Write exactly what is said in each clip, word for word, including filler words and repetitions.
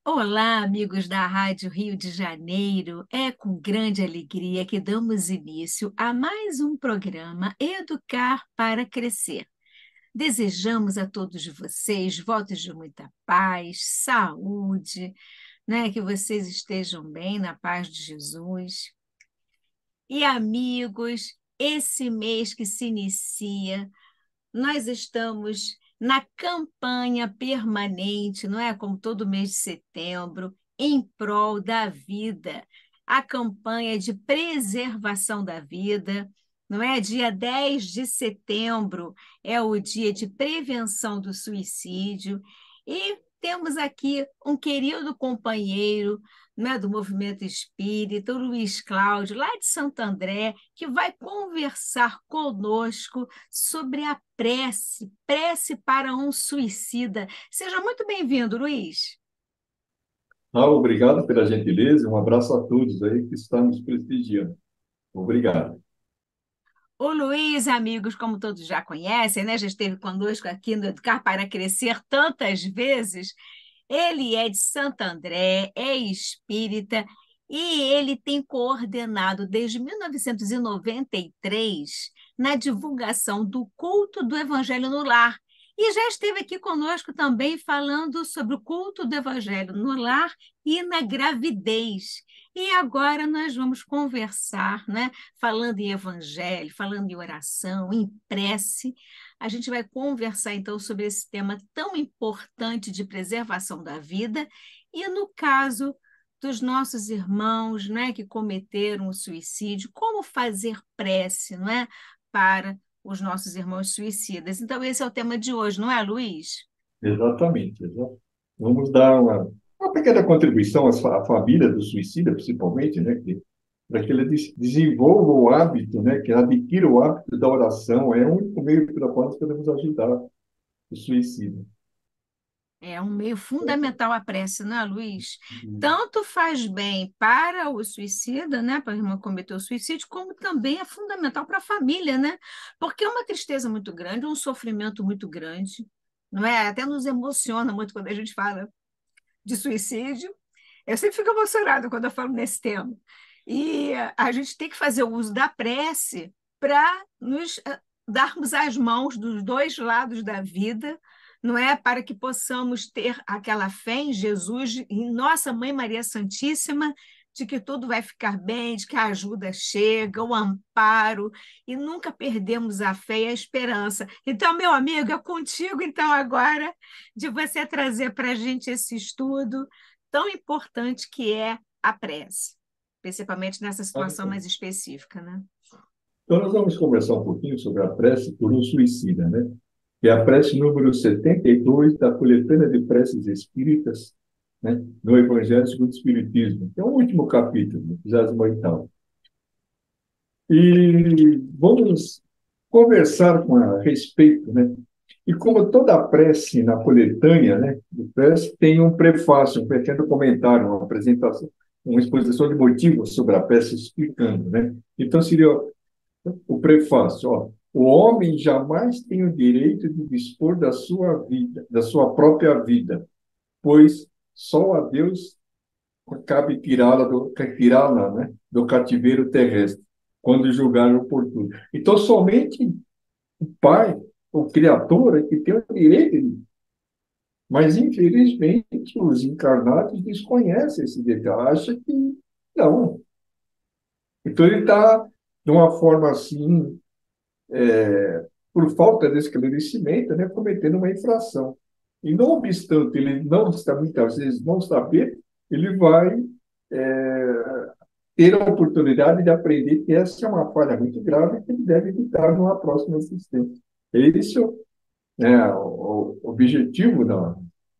Olá, amigos da Rádio Rio de Janeiro. É com grande alegria que damos início a mais um programa Educar para Crescer. Desejamos a todos vocês votos de muita paz, saúde, né? Que vocês estejam bem na paz de Jesus. E amigos, esse mês que se inicia, nós estamos na campanha permanente, não é? Como todo mês de setembro, em prol da vida. A campanha de preservação da vida, não é? Dia dez de setembro é o dia de prevenção do suicídio. E temos aqui um querido companheiro, né, do movimento espírita, o Luiz Cláudio, lá de Santo André, que vai conversar conosco sobre a prece, prece para um suicida. Seja muito bem-vindo, Luiz. Ah, obrigado pela gentileza, um abraço a todos aí que estão nos prestigiando. Obrigado. O Luiz, amigos, como todos já conhecem, né? Já esteve conosco aqui no Educar para Crescer tantas vezes. Ele é de Santo André, é espírita e ele tem coordenado desde mil novecentos e noventa e três na divulgação do culto do Evangelho no lar. E já esteve aqui conosco também falando sobre o culto do Evangelho no lar e na gravidez. E agora nós vamos conversar, né? Falando em Evangelho, falando em oração, em prece. A gente vai conversar então sobre esse tema tão importante de preservação da vida e no caso dos nossos irmãos, né, que cometeram o suicídio, como fazer prece, não é, para os nossos irmãos suicidas. Então esse é o tema de hoje, não é, Luiz? Exatamente. exa- Vamos dar uma, uma pequena contribuição às fa- à família do suicida, principalmente, né, que, para que ele des- desenvolva o hábito, né, que adquira o hábito da oração. É o único meio pela qual nós podemos ajudar o suicida. É um meio fundamental a prece, não é, Luiz? Tanto faz bem para o suicida, né, para a irmã cometer o suicídio, como também é fundamental para a família, né? Porque é uma tristeza muito grande, um sofrimento muito grande, não é? Até nos emociona muito quando a gente fala de suicídio. Eu sempre fico emocionada quando eu falo nesse tema. E a gente tem que fazer o uso da prece para nos eh, darmos as mãos dos dois lados da vida, não é? Para que possamos ter aquela fé em Jesus, em nossa Mãe Maria Santíssima, de que tudo vai ficar bem, de que a ajuda chega, o amparo, e nunca perdemos a fé e a esperança. Então, meu amigo, é contigo, então, agora, de você trazer para a gente esse estudo tão importante que é a prece, principalmente nessa Ah, situação então, mais específica, né? Então, nós vamos conversar um pouquinho sobre a prece por um suicida, né? Que é a prece número setenta e dois da coletânea de preces espíritas, né? No Evangelho segundo o Espiritismo, que é o último capítulo, o vigésimo oitavo. E vamos conversar com a respeito, né? E como toda prece na coletânea, né, de prece, tem um prefácio, um pequeno comentário, uma apresentação, uma exposição de motivos sobre a prece explicando, né? Então seria o prefácio, ó. O homem jamais tem o direito de dispor da sua vida, da sua própria vida, pois só a Deus cabe tirá-la do, tirá-la, né, do cativeiro terrestre, quando julgar oportuno. Então, somente o Pai, o Criador, é que tem o direito de... Mas, infelizmente, os encarnados desconhecem esse detalhe, acham que não. Então, ele está, de uma forma assim, por falta de esclarecimento, né, cometendo uma infração. E, não obstante ele não está, muitas vezes, não saber, ele vai é, ter a oportunidade de aprender que essa é uma falha muito grave que ele deve evitar numa próxima existência. Esse é o, o objetivo da,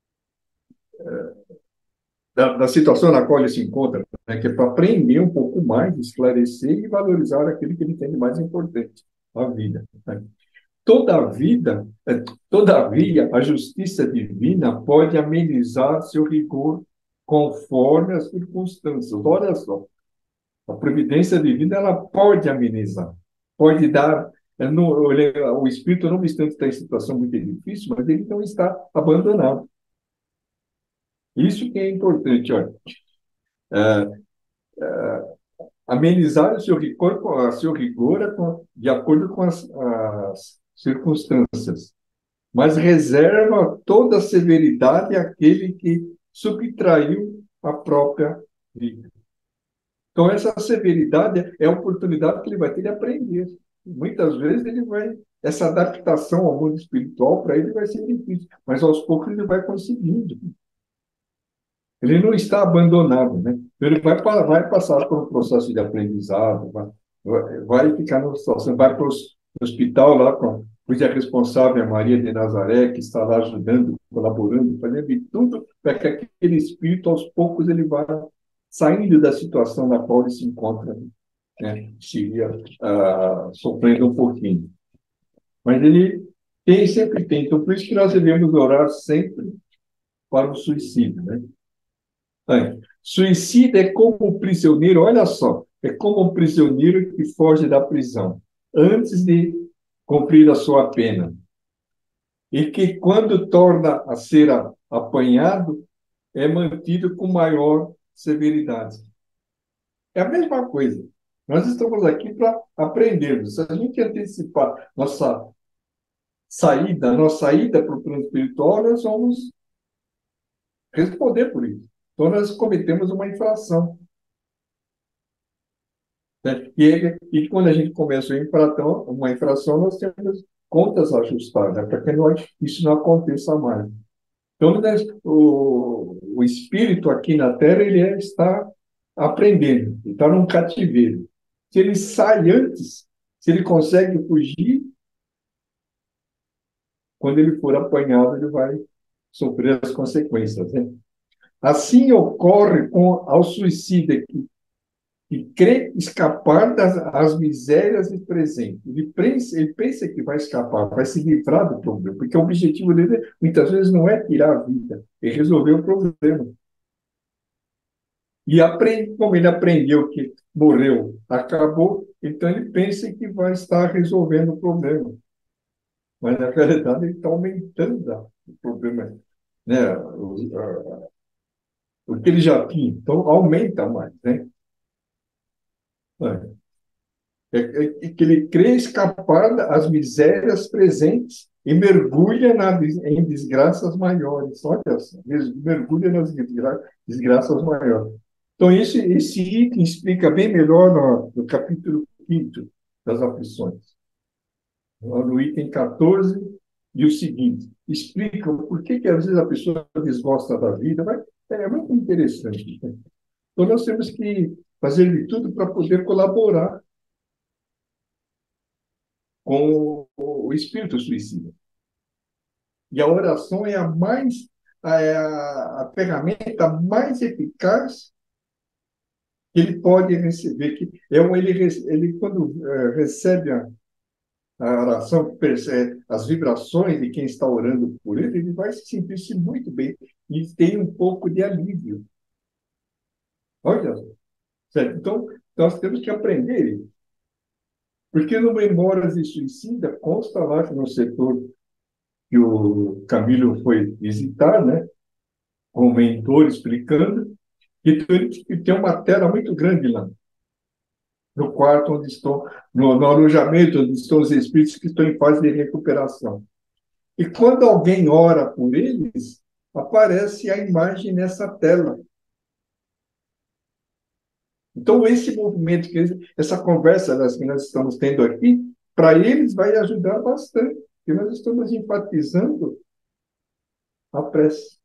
da, da situação na qual ele se encontra, né, que é para aprender um pouco mais, esclarecer e valorizar aquilo que ele tem de mais importante, a vida. Né? Toda a vida, é, todavia, a justiça divina pode amenizar seu rigor conforme as circunstâncias. Olha só, a providência divina ela pode amenizar, pode dar. é, no- ele- O espírito, não obstante, está em situação muito difícil, mas ele não está abandonado. Isso que é importante, olha. É, amenizar o seu rigor, a seu rigor com- de acordo com as, as circunstâncias, mas reserva toda a severidade àquele que subtraiu a própria vida. Então, essa severidade é a oportunidade que ele vai ter de aprender. Muitas vezes ele vai, essa adaptação ao mundo espiritual para ele vai ser difícil, mas aos poucos ele vai conseguindo. Ele não está abandonado, né? Ele vai, pa- vai passar por um processo de aprendizado, vai, vai vai ficar numa situação, vai para o hospital lá com cuja responsável é a Maria de Nazaré, que está lá ajudando, colaborando, fazendo de tudo para que aquele espírito, aos poucos, ele vá saindo da situação na qual ele se encontra, né? Se, ah, sofrendo um pouquinho. Mas ele tem, sempre tem. Então, por isso que nós devemos orar sempre para o suicídio, né? É. Suicida é como um prisioneiro, olha só, é como um prisioneiro que foge da prisão antes de cumprir a sua pena. E que, quando torna a ser a- apanhado, é mantido com maior severidade. É a mesma coisa. Nós estamos aqui para aprendermos. Se a gente antecipar nossa saída, nossa ida para o plano espiritual, nós vamos responder por isso. Então, nós cometemos uma infração. Né? E, ele, e quando a gente começa a infração, uma infração, nós temos contas a ajustar, né? Para que não, isso não aconteça mais. Então, né, o, o espírito aqui na Terra, ele é, está aprendendo, ele está num cativeiro. Se ele sai antes, se ele consegue fugir, quando ele for apanhado, ele vai sofrer as consequências, né? Assim ocorre com ao suicida que e crê escapar das as misérias do presente. Ele pensa, ele pensa que vai escapar, vai se livrar do problema, porque o objetivo dele, muitas vezes, não é tirar a vida, é resolver o problema. E aprende, como ele aprendeu que morreu, acabou, então ele pensa que vai estar resolvendo o problema. Mas, na realidade, ele está aumentando o problema, né? O, a- o que ele já tinha. Então, aumenta mais, né? É, é que ele crê escapar das misérias presentes e mergulha na, em desgraças maiores. Olha só, mergulha nas desgra, desgraças maiores. Então, esse, esse item explica bem melhor no, no capítulo quinto das aflições, no item quatorze, e o seguinte, explica por que, que às vezes a pessoa desgosta da vida. Mas é muito interessante, né? Então, nós temos que fazer de tudo para poder colaborar com o espírito suicida. E a oração é a mais é a, a ferramenta mais eficaz que ele pode receber. Que é um, ele, ele quando é, recebe a, a oração, percebe as vibrações de quem está orando por ele, ele vai se sentir-se muito bem e tem um pouco de alívio. Olha, certo? Então, nós temos que aprender isso. Porque no Memórias de Suicida consta lá que no setor que o Camilo foi visitar, né? Com o mentor explicando, e tem uma tela muito grande lá, no quarto onde estão, no, no alojamento onde estão os espíritos que estão em fase de recuperação. E quando alguém ora por eles, aparece a imagem nessa tela. Então, esse movimento, que eles, essa conversa que nós estamos tendo aqui, para eles vai ajudar bastante, porque nós estamos enfatizando a prece.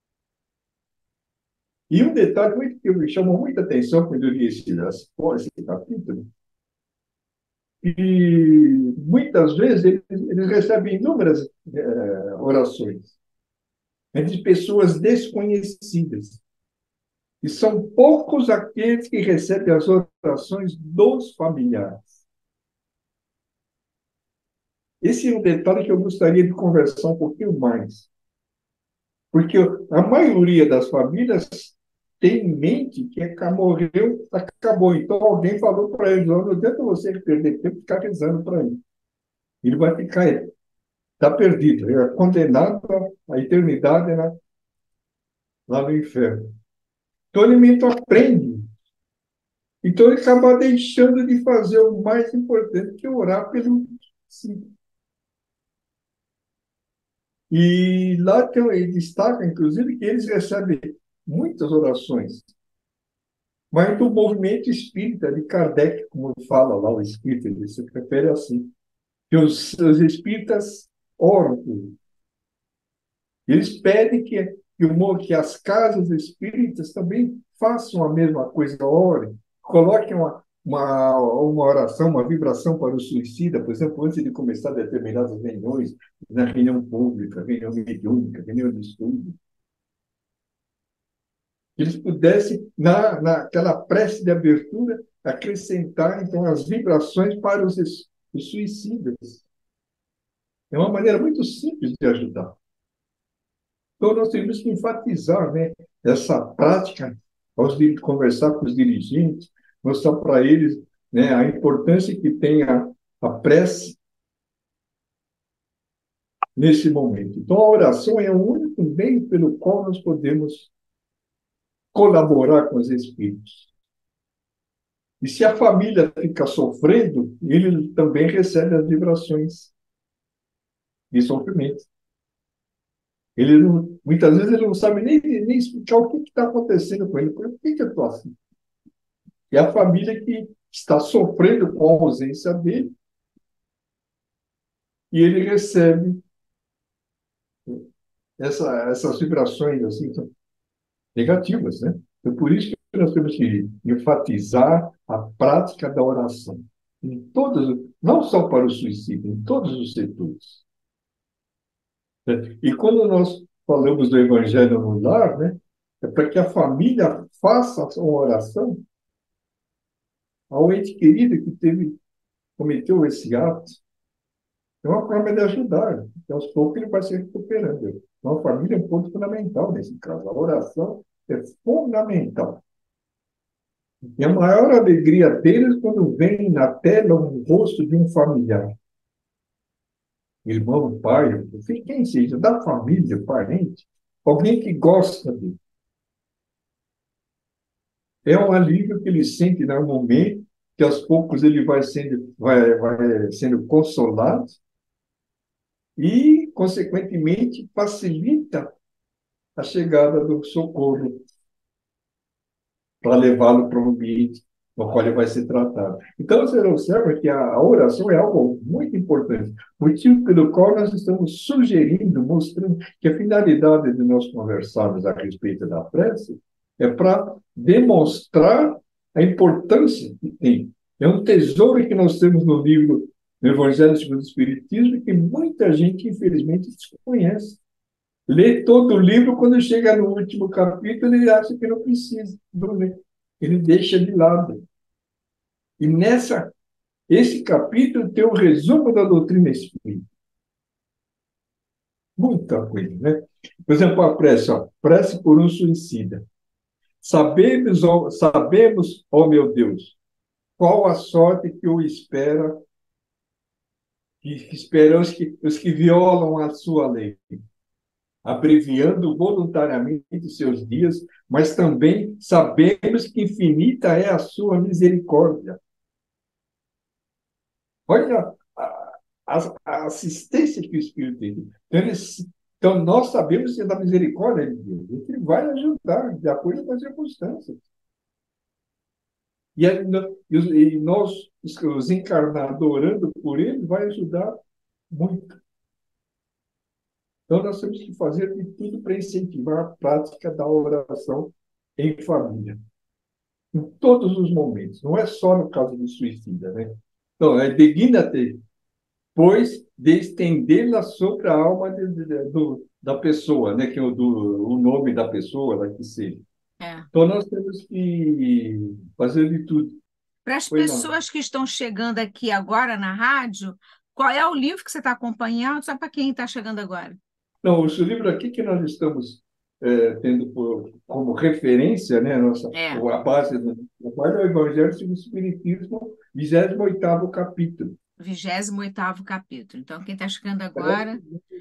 E um detalhe muito, que me chamou muita atenção quando eu li esse, esse capítulo, e muitas vezes eles, eles recebem inúmeras eh, orações, né, de pessoas desconhecidas. E são poucos aqueles que recebem as orações dos familiares. Esse é um detalhe que eu gostaria de conversar um pouquinho mais. Porque a maioria das famílias tem em mente que morreu, acabou. Então alguém falou para ele: não adianta você perder tempo e ficar rezando para ele. Ele vai ficar, está perdido, é condenado à eternidade, né? lá no inferno. Então, o elemento aprende. Então, ele acaba deixando de fazer o mais importante, que é orar pelo sim. E lá tem, ele destaca, inclusive, que eles recebem muitas orações, mas do movimento espírita de Kardec, como fala lá o espírita, ele se refere assim, que os, os espíritas oram por ele. Eles pedem que, que, o, que as casas espíritas também façam a mesma coisa, orem, coloquem uma, uma, uma oração, uma vibração para o suicida, por exemplo, antes de começar determinadas reuniões, na reunião pública, reunião mediúnica, reunião de estudo, que eles pudessem, na, naquela prece de abertura, acrescentar, então, as vibrações para os, os suicidas. É uma maneira muito simples de ajudar. Então, nós temos que enfatizar, né, essa prática, aos de conversar com os dirigentes, mostrar para eles, né, a importância que tem a, a prece nesse momento. Então, a oração é o único meio pelo qual nós podemos colaborar com os espíritos. E se a família fica sofrendo, ele também recebe as vibrações de sofrimento. Ele não, muitas vezes ele não sabe nem, nem explicar o que está acontecendo com ele. Por que, que eu estou assim? É a família que está sofrendo com a ausência dele e ele recebe essa, essas vibrações assim, negativas, né? Então, por isso que nós temos que enfatizar a prática da oração em todos, não só para o suicídio, em todos os setores. Né? E quando nós falamos do Evangelho no lar, né, é para que a família faça uma oração ao ente querido que teve, cometeu esse ato. É uma forma de ajudar. Né? E aos poucos ele vai se recuperando. Então, a família é um ponto fundamental nesse caso. A oração é fundamental. E a maior alegria deles quando vem na tela o rosto de um familiar. Irmão, pai, quem seja, da família, parente, alguém que gosta dele. É um alívio que ele sente no momento, que aos poucos ele vai sendo, vai, vai sendo consolado e, consequentemente, facilita a chegada do socorro para levá-lo para um ambiente no qual ele vai ser tratado. Então, você observa que a oração é algo muito importante, motivo pelo qual nós estamos sugerindo, mostrando que a finalidade de nós conversarmos a respeito da prece é para demonstrar a importância que tem. É um tesouro que nós temos no livro do Evangelho segundo o Espiritismo que muita gente, infelizmente, desconhece. Lê todo o livro, quando chega no último capítulo, ele acha que não precisa ler. Ele deixa de lado. E nessa, esse capítulo tem um resumo da doutrina espírita. Muita coisa, né? Por exemplo, a prece, ó, prece por um suicida. Sabemos, ó, sabemos, ó meu Deus, qual a sorte que o espera, que esperam os que, os que violam a sua lei, abreviando voluntariamente seus dias, mas também sabemos que infinita é a sua misericórdia. Olha a, a, a assistência que o Espírito tem. Então, eles, então, nós sabemos que é da misericórdia de Deus. Ele vai ajudar, de acordo com as circunstâncias. E, e nós, os encarnados, orando por ele, vai ajudar muito. Então, nós temos que fazer de tudo para incentivar a prática da oração em família, em todos os momentos, não é só no caso do suicida, né? Então, é digna-te, pois, de estendê-la sobre a alma de, de, do, da pessoa, né? Que é o, do, o nome da pessoa, lá que seja. É. Então, nós temos que fazer de tudo. Para as Pois não. pessoas que estão chegando aqui agora na rádio, qual é o livro que você está acompanhando? Só para quem está chegando agora. Não, o livro aqui que nós estamos é, tendo por, como referência, né, nossa, É. a base do trabalho é o Evangelho segundo o Espiritismo, vigésimo oitavo capítulo. vigésimo oitavo capítulo. Então, quem está chegando agora,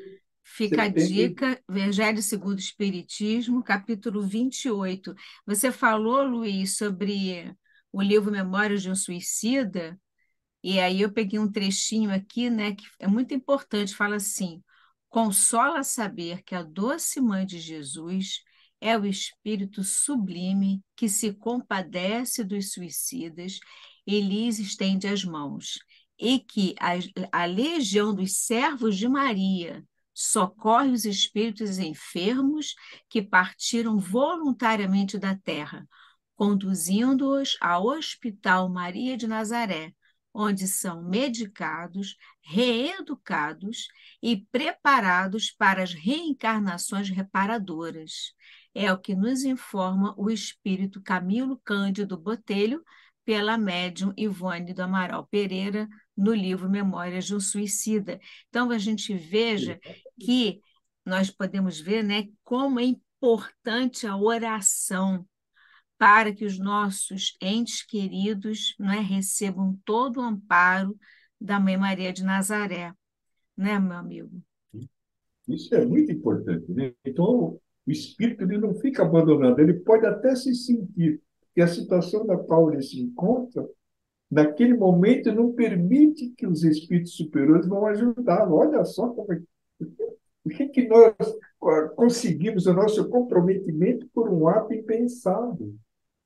Fica a setenta. dica, Evangelho segundo o Espiritismo, capítulo vinte e oito. Você falou, Luiz, sobre o livro Memórias de um Suicida, e aí eu peguei um trechinho aqui, né, que é muito importante, fala assim: consola saber que a doce mãe de Jesus é o espírito sublime que se compadece dos suicidas e lhes estende as mãos, e que a, a legião dos servos de Maria socorre os espíritos enfermos que partiram voluntariamente da terra, conduzindo-os ao Hospital Maria de Nazaré, onde são medicados, reeducados e preparados para as reencarnações reparadoras. É o que nos informa o espírito Camilo Cândido Botelho, pela médium Ivone do Amaral Pereira, no livro Memórias de um Suicida. Então, a gente veja que nós podemos ver, né, como é importante a oração para que os nossos entes queridos, né, recebam todo o amparo da Mãe Maria de Nazaré, né, meu amigo? Isso é muito importante, né? Então, o espírito ele não fica abandonado, ele pode até se sentir que a situação da qual ele se encontra, naquele momento, não permite que os espíritos superiores vão ajudá-lo. Olha só como é, o que, que nós conseguimos, o nosso comprometimento por um ato impensado.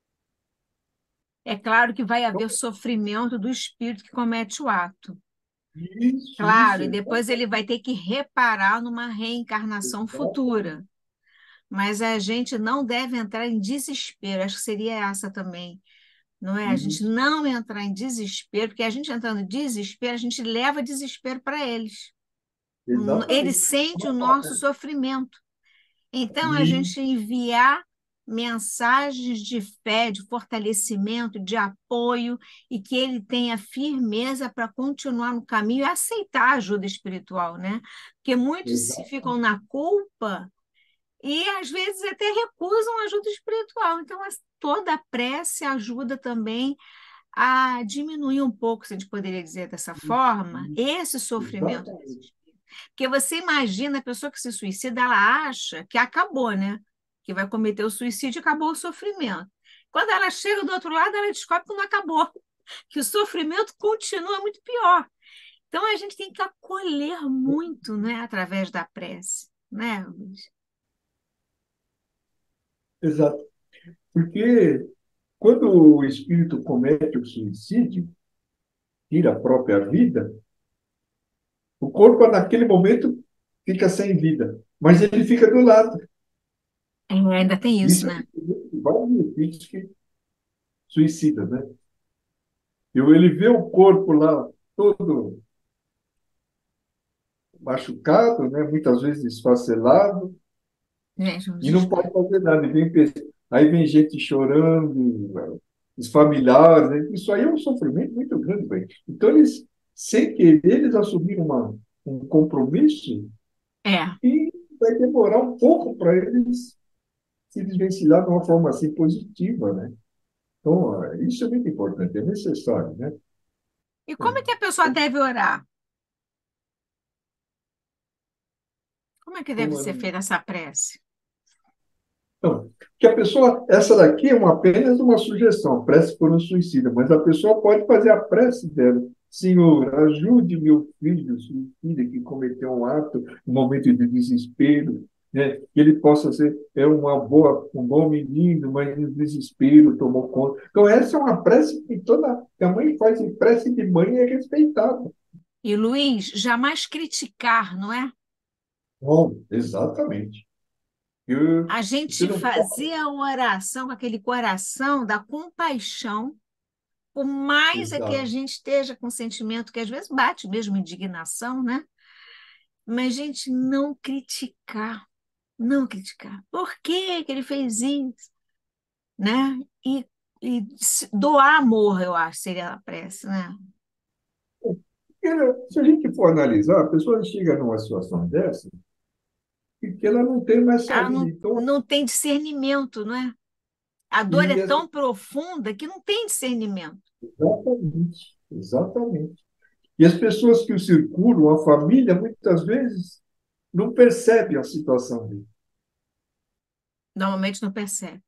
É claro que vai haver sofrimento do espírito que comete o ato. Isso, Claro, isso, e depois ele vai ter que reparar numa reencarnação exatamente. futura. Mas a gente não deve entrar em desespero, acho que seria essa também, não é? A gente Isso, não entrar em desespero, porque a gente entrando em desespero, a gente leva desespero para eles. Eles exatamente. sentem o nosso sofrimento. Então, a E, gente enviar mensagens de fé, de fortalecimento, de apoio, e que ele tenha firmeza para continuar no caminho e aceitar a ajuda espiritual, né? Porque muitos se exato, ficam na culpa e, às vezes, até recusam ajuda espiritual. Então, toda a prece ajuda também a diminuir um pouco, se a gente poderia dizer dessa forma, esse sofrimento exatamente. desses. Porque você imagina a pessoa que se suicida, ela acha que acabou, né? Que vai cometer o suicídio e acabou o sofrimento. Quando ela chega do outro lado, ela descobre que não acabou, que o sofrimento continua muito pior. Então a gente tem que acolher muito, né, através da prece, né, Luiz? Exato. Porque quando o espírito comete o suicídio, tira a própria vida, o corpo, naquele momento, fica sem vida, mas ele fica do lado. É, ainda tem isso, Isso é né? vários espíritos que suicidam, né? E ele vê o corpo lá todo machucado, né? Muitas vezes esfacelado, Gente, um e não desespero. pode fazer nada. E vem, pe- aí vem gente chorando, os familiares, né? Isso aí é um sofrimento muito grande, velho. Então, eles, sem querer, eles assumiram uma, um compromisso É. e vai demorar um pouco para eles se desvencilhar de uma forma assim positiva, né? Então, ah, isso é muito importante, é necessário, né? E como é que a pessoa deve orar? Como é que deve ser Então, feita essa prece? então, que a pessoa, essa daqui é uma, apenas uma sugestão, prece por um suicida, mas a pessoa pode fazer a prece dela. Senhor, ajude meu filho suicida que cometeu um ato, um momento de desespero, né? Que ele possa ser é uma boa, um bom menino, mas no desespero tomou conta. Então, essa é uma prece que toda que a mãe faz, e prece de mãe é respeitada. E Luiz, jamais criticar, não é? Bom, exatamente. Eu, A você gente não pode. fazer a oração com aquele coração da compaixão, por mais é que a Exato. gente esteja com sentimento que às vezes bate mesmo indignação, né? Mas, gente, não criticar, não criticar. Por que que ele fez isso, né? E, e se- doar amor, eu acho, seria a prece, né? Porque, se a gente for analisar, a pessoa chega numa situação dessa e que ela não tem mais Ela saída. não, Então, não tem discernimento, não é? A dor é e as- tão profunda que não tem discernimento. exatamente, exatamente. E as pessoas que o circulam, a família, muitas vezes, não percebe a situação dele. Normalmente não percebe.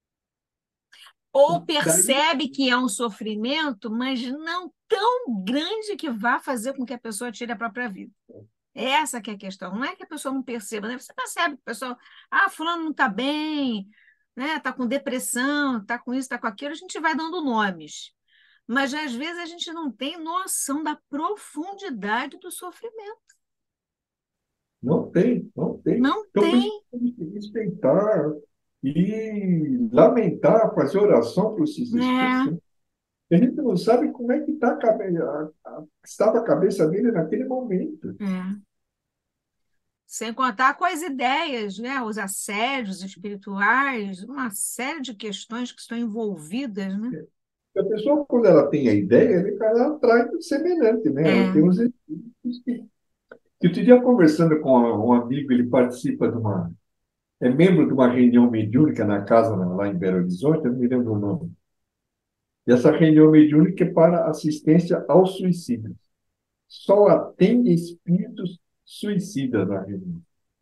Ou Daí, percebe que é um sofrimento, mas não tão grande que vá fazer com que a pessoa tire a própria vida. Essa que é a questão. Não é que a pessoa não perceba, né? Você percebe que a pessoa, ah, fulano não está bem, né? Está com depressão, está com isso, está com aquilo, a gente vai dando nomes. Mas às vezes a gente não tem noção da profundidade do sofrimento. não tem, não tem. Não Então, por isso tem. que tem que respeitar e lamentar, fazer oração para esses espíritos, É, né? A gente não sabe como é que tá a cabe- a- a- estava a cabeça dele naquele momento. é. Sem contar com as ideias, né? Os assédios espirituais, uma série de questões que estão envolvidas, né? A pessoa, quando ela tem a ideia, ela ela atrai do semelhante, né? Ela tem É. uns espíritos que... que outro dia, conversando com um amigo, ele participa de uma... é membro de uma reunião mediúnica na casa lá em Belo Horizonte, eu não me lembro o nome. E essa reunião mediúnica é para assistência aos suicídios. Só atende espíritos suicidas na reunião.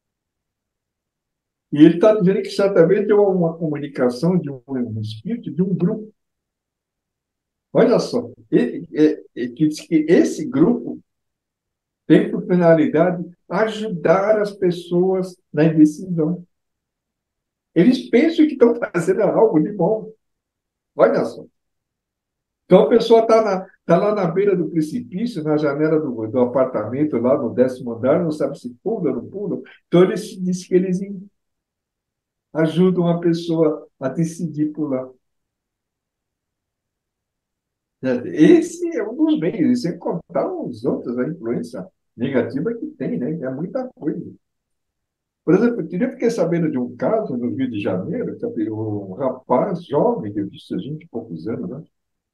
E ele está dizendo que certamente é uma comunicação de um, um espírito de um grupo. Olha só, ele, é, é, que diz que esse grupo tem por finalidade ajudar as pessoas na indecisão. Eles pensam que estão fazendo algo de bom. Olha só. Então a pessoa está na, tá lá na beira do precipício, na janela do, do apartamento, lá no décimo andar, não sabe se pula ou não pula. Então eles dizem que eles ajudam a pessoa a decidir pular. Esse é um dos meios, e sem contar os outros, a influência negativa que tem, né? É muita coisa. Por exemplo, eu fiquei sabendo de um caso no Rio de Janeiro, que um rapaz jovem, de vinte e poucos anos, né?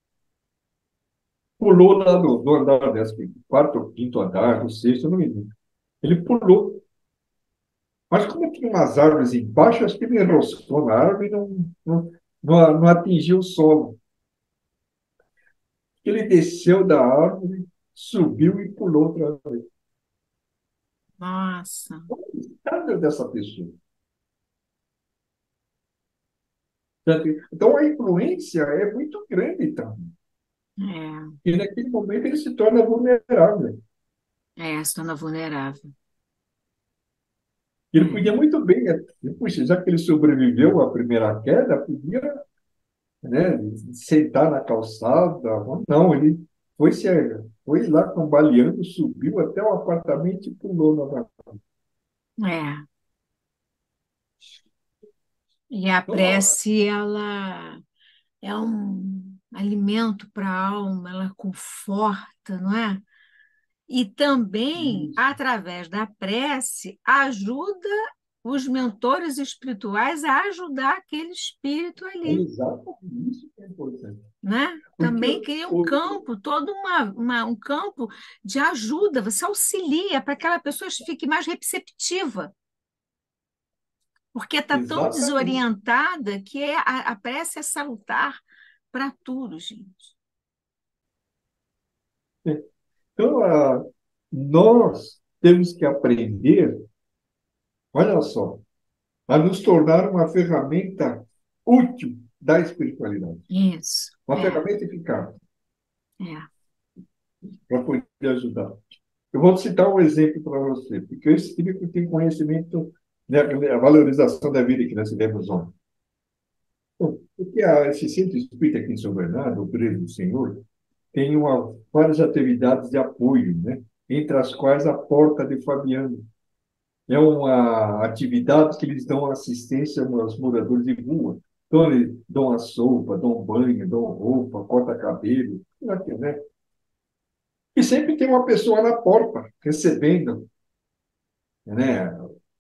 Pulou lá do, do andar décimo quarto, ou quinto andar, do sexto, não me lembro. Ele pulou. Mas como tinha umas árvores embaixo, acho que ele enroscou na árvore e não, não, não, não atingiu o solo. Ele desceu da árvore, subiu e pulou outra vez. Nossa. Nada dessa pessoa. Então, a influência é muito grande também. É, E naquele momento ele se torna vulnerável. é, se torna vulnerável. Ele É, podia muito bem, né? Puxa, já que ele sobreviveu à primeira queda, podia, né, sentar na calçada. Não, ele foi, se, foi lá cambaleando, subiu até o apartamento e pulou novamente. é. E a Então, prece, ela é um alimento para a alma, ela conforta, não é? E também, isso, através da prece, ajuda os mentores espirituais a ajudar aquele espírito é ali, exatamente isso que é importante. né? Porque Também cria um o, campo, todo uma, uma- um campo de ajuda, você auxilia para que aquela pessoa fique mais receptiva, porque está tão exatamente. desorientada que é, a, a prece é salutar para tudo, gente. Então, a, nós temos que aprender, olha só, a nos tornar uma ferramenta útil da espiritualidade, Isso, uma é, ferramenta eficaz é. para poder ajudar. Eu vou citar um exemplo para você, porque eu espírito tem conhecimento, né, a valorização da vida que nós tivemos ontem. Bom, porque a, esse centro espírita aqui em São Bernardo, o Preso do Senhor, tem uma, várias atividades de apoio, né? Entre as quais a Porta de Fabiano. É uma atividade que eles dão assistência aos moradores de rua. Então, eles dão a sopa, dão banho, dão roupa, corta cabelo, tudo aquilo, né? E sempre tem uma pessoa na porta recebendo, né,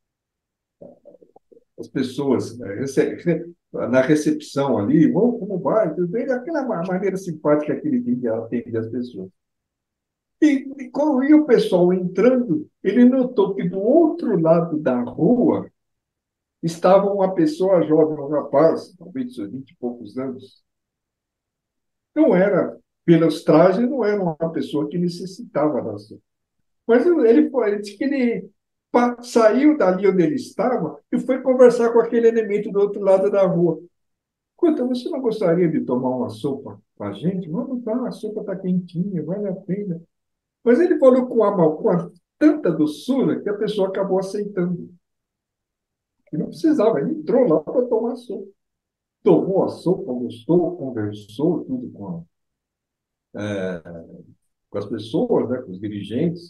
as pessoas, né, rece- na recepção ali, "Ô, como vai? Tudo bem?" Aquela ma- maneira simpática que ele tem de atender as pessoas. E, e quando ia o pessoal entrando, ele notou que do outro lado da rua estava uma pessoa jovem, um rapaz, talvez de seus vinte e poucos anos. Não era, pelos trajes, não era uma pessoa que necessitava da ajuda. Mas ele, foi- ele disse que ele pa- saiu dali onde ele estava e foi conversar com aquele elemento do outro lado da rua. Escuta, você não gostaria de tomar uma sopa com a gente? Vamos lá, a sopa está quentinha, vale a pena. Mas ele falou com a, com a tanta doçura que a pessoa acabou aceitando. E não precisava, ele entrou lá para tomar sopa. Tomou a sopa, gostou, conversou tudo com, a, é, com as pessoas, né, com os dirigentes.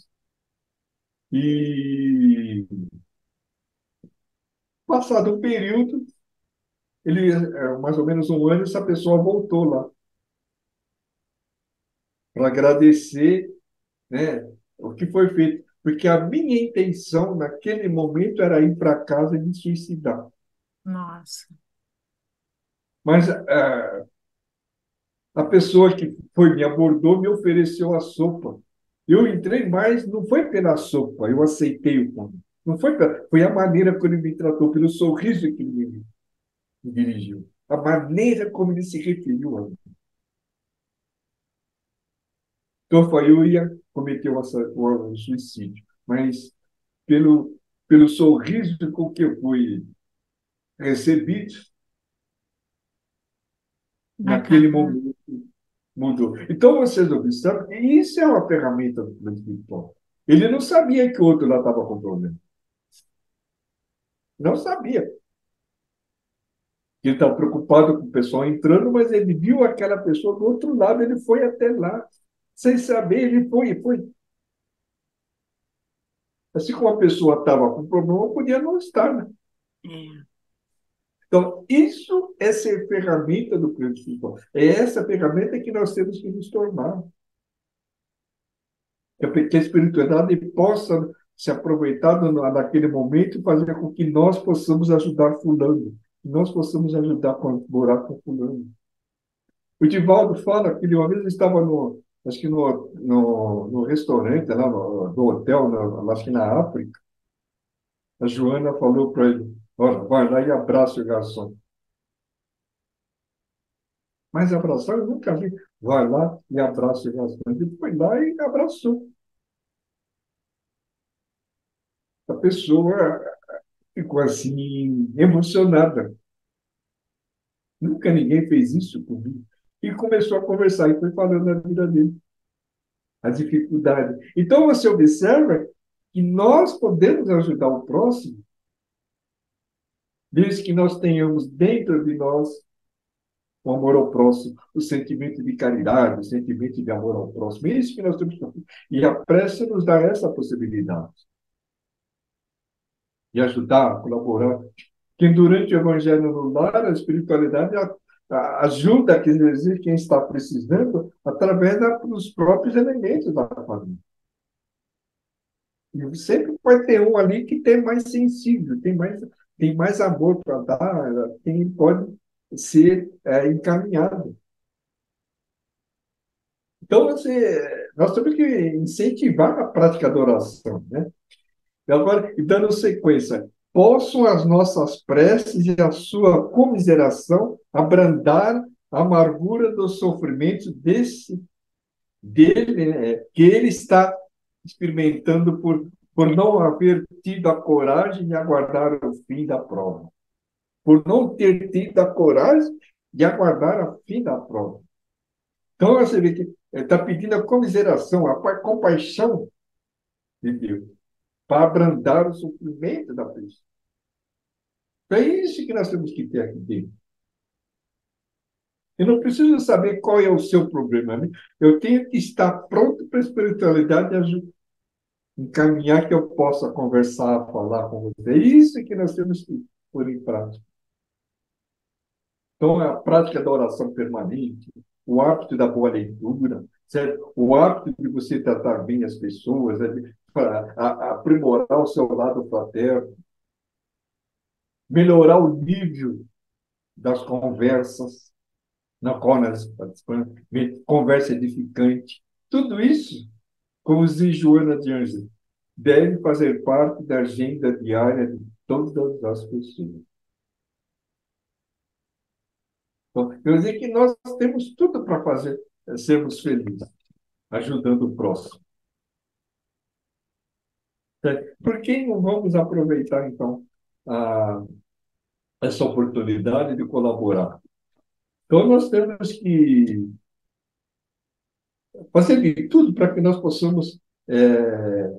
E, passado um período, ele, é, mais ou menos um ano, essa pessoa voltou lá para agradecer, né, o que foi feito. Porque a minha intenção naquele momento era ir para casa e me suicidar. Nossa. Mas ah, a pessoa que foi me abordou me ofereceu a sopa. Eu entrei mais, não foi pela sopa, eu aceitei o convite. Não foi, pela, foi a maneira como ele me tratou, pelo sorriso que ele me, me dirigiu, a maneira como ele se referiu a mim. Então, foi, eu ia cometer o, o, o suicídio, mas pelo, pelo sorriso com que eu fui recebido, naquele Bacana. momento mudou. Então, vocês observam que isso é uma ferramenta do plano espiritual. Ele não sabia que o outro lá estava com problema. Não sabia. Ele estava preocupado com o pessoal entrando, mas ele viu aquela pessoa do outro lado, ele foi até lá. Sem saber, ele foi e foi. Assim como a pessoa estava com problema, podia não estar, né? É. Então, isso é ser ferramenta do plano espiritual. É essa ferramenta que nós temos que nos tornar. Que a espiritualidade possa se aproveitar naquele momento e fazer com que nós possamos ajudar fulano, que nós possamos ajudar a colaborar com fulano. O Divaldo fala que ele uma vez estava no, acho que no, no, no restaurante lá no, no hotel, na, acho que na África. A Joana falou para ele: olha, vai lá e abraça o garçom. Mas abraçar eu nunca vi. Vai lá e abraça o garçom. Ele foi lá e abraçou. A pessoa ficou assim, emocionada. Nunca ninguém fez isso comigo. E começou a conversar e foi falando da vida dele, a dificuldade. Então você observa que nós podemos ajudar o próximo, desde que nós tenhamos dentro de nós o amor ao próximo, o sentimento de caridade, o sentimento de amor ao próximo. É isso que nós temos que fazer. E a prece nos dá essa possibilidade de ajudar, colaborar. Que durante o Evangelho no Lar, a espiritualidade a, a, ajuda quer dizer, quem está precisando através da, dos próprios elementos da família. E sempre vai ter um ali que tem mais sensível, tem mais, tem mais amor para dar, quem pode ser é, encaminhado. Então, você, nós temos que incentivar a prática da oração, né? E agora, e dando sequência, possam as nossas preces e a sua comiseração abrandar a amargura do sofrimento desse, dele, né, que ele está experimentando por, por não haver tido a coragem de aguardar o fim da prova, por não ter tido a coragem de aguardar o fim da prova. Então, você vê que ele está pedindo a comiseração, a compaixão de Deus, para abrandar o sofrimento da pessoa. É isso que nós temos que ter aqui dentro. Eu não preciso saber qual é o seu problema, né? Eu tenho que estar pronto para a espiritualidade encaminhar que eu possa conversar, falar com você. É isso que nós temos que pôr em prática. Então, a prática da oração permanente, o hábito da boa leitura, certo? O hábito de você tratar bem as pessoas, né? Para aprimorar o seu lado fraterno, melhorar o nível das conversas, na qual nós participamos, conversa edificante. Tudo isso, como diz Joana de Anjos, deve fazer parte da agenda diária de todas as pessoas. Então, eu dizer que nós temos tudo para fazer, é, sermos felizes, ajudando o próximo. Né? Por que não vamos aproveitar, então, a, essa oportunidade de colaborar? Então, nós temos que fazer de tudo para que nós possamos é,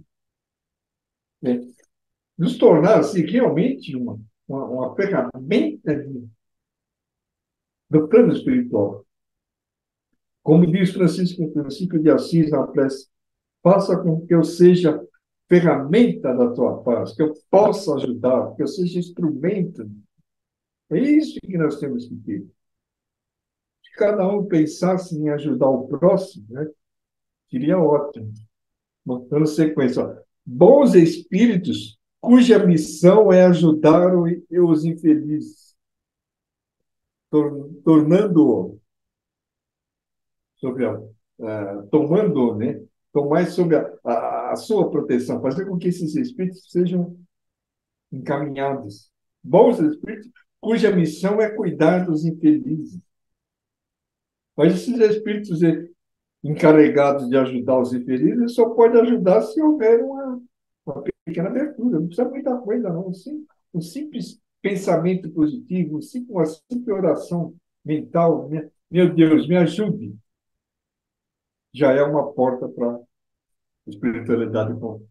é, nos tornar assim, realmente uma, uma, uma ferramenta de- do plano espiritual. Como diz Francisco, Francisco de Assis na prece, faça com que eu seja ferramenta da tua paz, que eu possa ajudar, que eu seja instrumento. É isso que nós temos que ter. Se cada um pensasse em ajudar o próximo, né, seria ótimo. Dando sequência, ó. Bons espíritos cuja missão é ajudar os infelizes, tor- tornando sobre a, uh, tomando, né, tomar sobre a, a, a sua proteção, fazer com que esses espíritos sejam encaminhados. Bons espíritos cuja missão é cuidar dos infelizes. Mas esses espíritos encarregados de ajudar os infelizes só pode ajudar se houver uma, uma pequena abertura. Não precisa muita coisa, não. Um sim- um simples pensamento positivo, um simples- uma simples oração mental. Né? Meu Deus, me ajude. Já é uma porta para a espiritualidade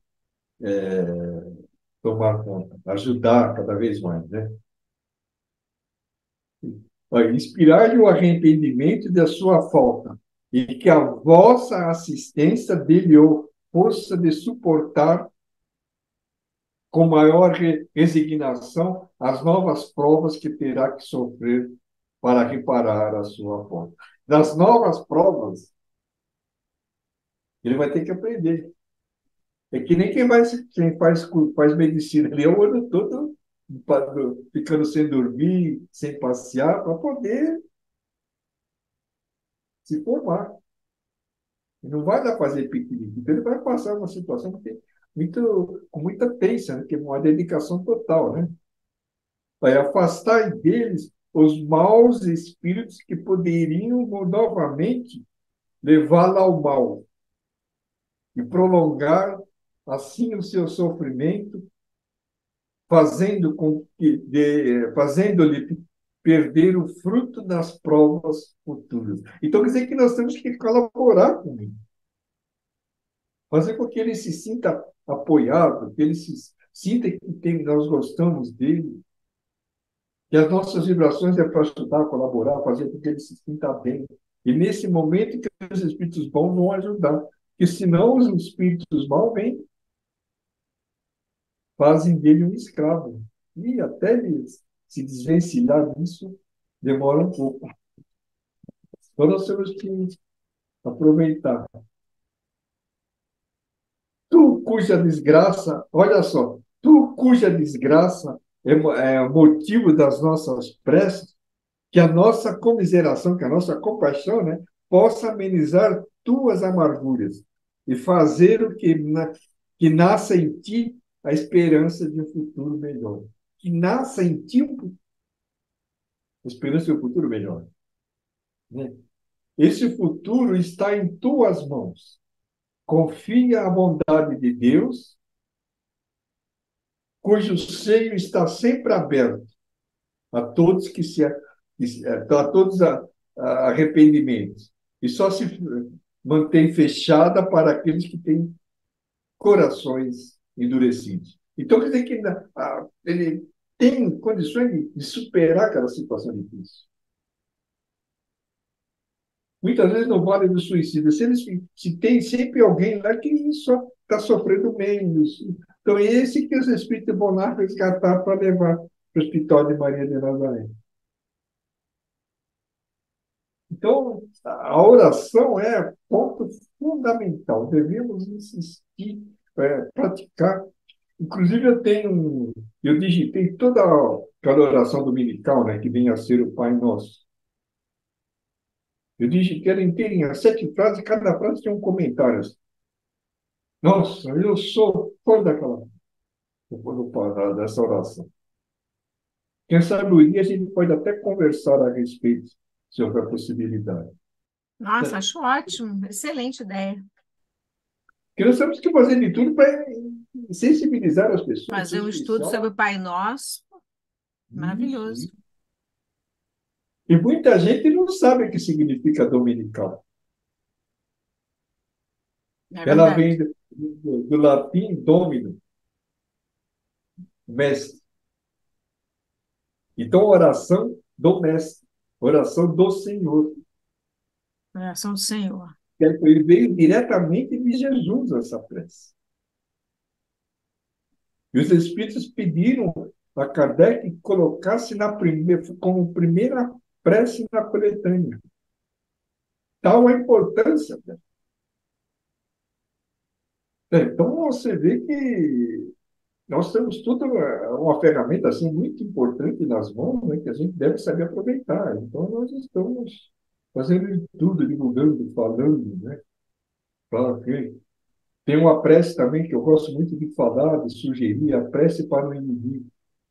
tomar conta, ajudar cada vez mais. Né? Olha, inspirar-lhe o arrependimento da sua falta e que a vossa assistência dele ou força de suportar com maior resignação as novas provas que terá que sofrer para reparar a sua falta. Das novas provas, ele vai ter que aprender. É que nem quem, vai, quem faz, faz medicina ali é o ano todo ficando sem dormir, sem passear, para poder se formar. Não vai dar para fazer piquenique. Então, ele vai passar uma situação muito, muito, com muita tensão, né? Que é uma dedicação total, né? Vai afastar deles os maus espíritos que poderiam novamente levá-la ao mal e prolongar assim o seu sofrimento, fazendo com que de, fazendo-lhe perder o fruto das provas futuras. Então, quer dizer que nós temos que colaborar com ele, fazer com que ele se sinta apoiado, que ele se sinta que tem, nós gostamos dele, que as nossas vibrações é para ajudar, colaborar, fazer com que ele se sinta bem. E nesse momento que os espíritos bons vão ajudar. Porque senão os espíritos maus vêm, fazem dele um escravo. E até ele se desvencilhar disso demora um pouco. Então nós temos que aproveitar. Tu cuja desgraça, olha só, tu cuja desgraça é, é motivo das nossas preces, que a nossa comiseração, que a nossa compaixão, né, possa amenizar tuas amarguras e fazer o que, na, que nasça em ti a esperança de um futuro melhor. Que nasça em ti a esperança de um futuro melhor. Né? Esse futuro está em tuas mãos. Confia a bondade de Deus, cujo seio está sempre aberto a todos que se a todos a, a arrependimentos e só se mantém fechada para aqueles que têm corações endurecidos. Então, quer dizer que a, ele tem condições de, de superar aquela situação difícil. Muitas vezes no Vale do Suicídio, se, eles, se tem sempre alguém lá que só está sofrendo menos. Então, é esse que os espíritos vão lá resgatar para levar para o Hospital de Maria de Nazaré. Então, a oração é ponto fundamental. Devemos insistir, é, praticar. Inclusive, eu tenho, eu digitei toda aquela oração dominical, né, que vem a ser o Pai Nosso. Eu digitei ela inteirinha, sete frases, cada frase tem um comentário. Nossa, eu sou fã daquela, dessa oração. Quem sabe um dia a gente pode até conversar a respeito, se houver possibilidade. Nossa, acho ótimo, excelente ideia. Porque nós temos que fazer de tudo para sensibilizar as pessoas, em Fazer um estudo sobre especial. o Pai Nosso, Isso, maravilhoso. isso. E muita gente não sabe o que significa dominical. É Ela verdade. vem do, do, do latim domino, mestre. Então, oração do mestre, oração do Senhor. Coração do Senhor. Ele veio diretamente de Jesus, essa prece. E os espíritos pediram a Kardec que colocasse na primeira, como primeira prece na coletânea. Tal a importância. Né? Então, você vê que nós temos tudo uma ferramenta assim, muito importante nas mãos, né, que a gente deve saber aproveitar. Então, nós estamos fazendo de tudo, divulgando, falando. Né? Claro que tem uma prece também que eu gosto muito de falar, de sugerir, a prece para o inimigo.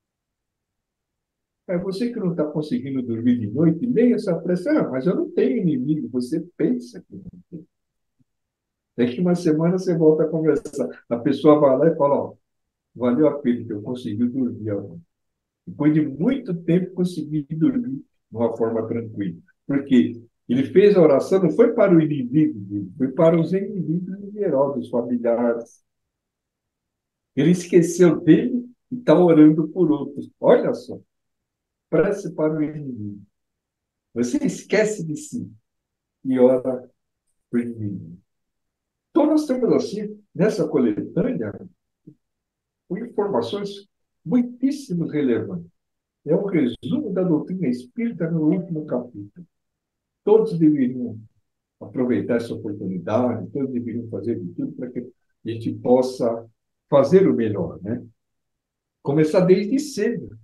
É você que não está conseguindo dormir de noite, leia essa prece. Ah, mas eu não tenho inimigo. Você pensa que não tem. Daqui uma semana você volta a conversar. A pessoa vai lá e fala, ó, valeu a pena que eu consegui dormir agora. Depois de muito tempo, consegui dormir de uma forma tranquila. Porque ele fez a oração, não foi para o inimigo dele, foi para os inimigos em geral, dos familiares. Ele esqueceu dele e está orando por outros. Olha só, prece para o inimigo. Você esquece de si e ora por o inimigo. Então, nós temos assim, nessa coletânea, informações muitíssimo relevantes. É um resumo da doutrina espírita no último capítulo. Todos deveriam aproveitar essa oportunidade, todos deveriam fazer de tudo para que a gente possa fazer o melhor, né? Começar desde cedo.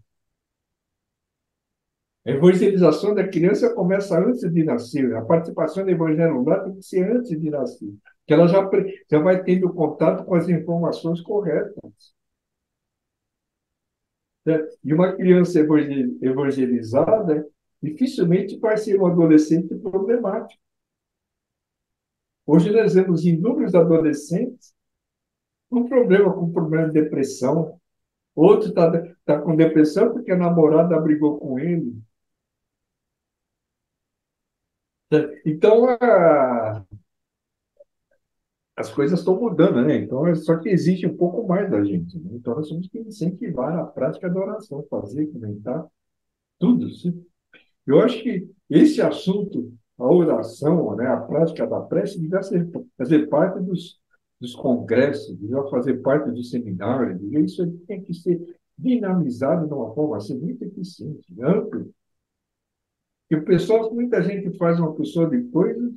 A evangelização da criança começa antes de nascer. A participação do evangelho lá tem que ser antes de nascer. Que ela já, já vai tendo contato com as informações corretas. Né? E uma criança evangelizada dificilmente vai ser um adolescente problemático. Hoje nós vemos inúmeros adolescentes com problema, com problema de depressão. Outro está tá com depressão porque a namorada brigou com ele. Então, a, as coisas estão mudando, né? Então, é só que exige um pouco mais da gente. Né? Então, nós temos que incentivar a prática da oração, fazer, comentar, tudo. Sim. Eu acho que esse assunto, a oração, né, a prática da prece, devia ser, fazer parte dos, dos congressos, devia fazer parte dos seminários, devia, isso tem que ser dinamizado de uma forma assim, muito eficiente, ampla. E o pessoal, muita gente faz uma pessoa de coisas,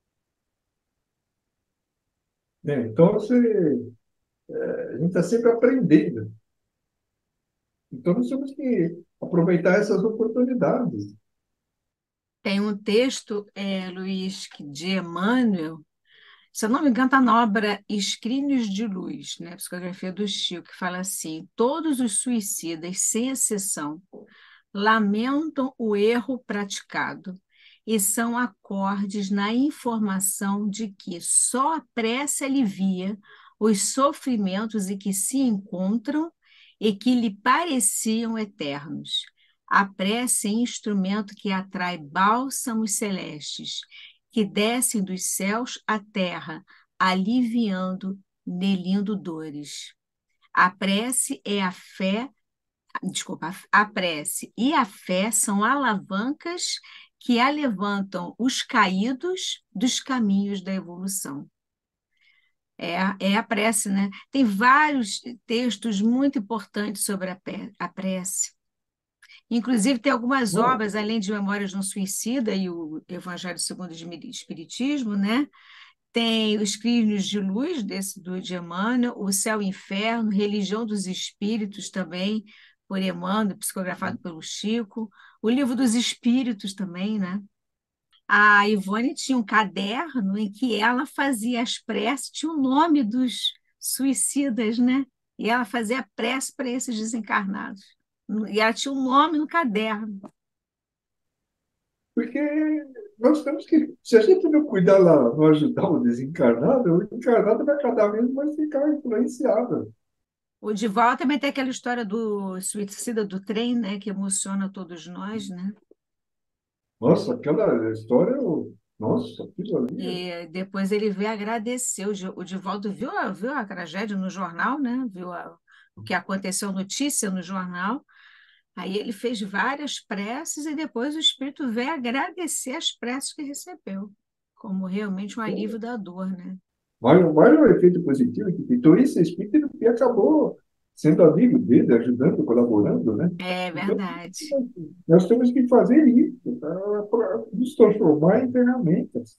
né? Então, você, a gente está sempre aprendendo. Então, nós temos que aproveitar essas oportunidades. Tem um texto, é, Luiz, que- de Emmanuel, se eu não me engano, está na obra Escrinos de Luz, né, psicografia do Chico, que fala assim: todos os suicidas, sem exceção, lamentam o erro praticado e são acordes na informação de que só a prece alivia os sofrimentos em que se encontram e que lhe pareciam eternos. A prece é instrumento que atrai bálsamos celestes, que descem dos céus à terra, aliviando, nelindo dores. A prece é a fé desculpa, a prece e a fé são alavancas que alevantam os caídos dos caminhos da evolução. É, a- é a prece, né? Tem vários textos muito importantes sobre a, pe- a prece. Inclusive, tem algumas Bom, obras, além de Memórias de um Suicida e o Evangelho segundo o Espiritismo, né? Tem os Crivos de Luz, desse do de Emmanuel, O Céu e o Inferno, Religião dos Espíritos também, por Emmanuel, psicografado pelo Chico, o Livro dos Espíritos também, né? A Ivone tinha um caderno em que ela fazia as preces, tinha o nome dos suicidas, né? E ela fazia prece para esses desencarnados. E ela tinha um nome no caderno. porque nós temos que, se a gente não cuidar lá, não ajudar o desencarnado, o encarnado vai cada vez mais ficar influenciado. O De Volta também tem aquela história do suicida do trem, né? Que emociona todos nós, né? Nossa, aquela história, eu- nossa, aquilo ali. é- E depois ele veio agradecer. O Di- o Divaldo viu a, viu a tragédia no jornal, né? Viu a- o que aconteceu, notícia no jornal. Aí ele fez várias preces e depois o Espírito veio agradecer as preces que recebeu, como realmente um alívio da dor, né? Mas, mas o efeito positivo que então esse espírito ele acabou sendo amigo dele, ajudando, colaborando, né? É Então, verdade. nós temos que fazer isso, para nos transformar em ferramentas.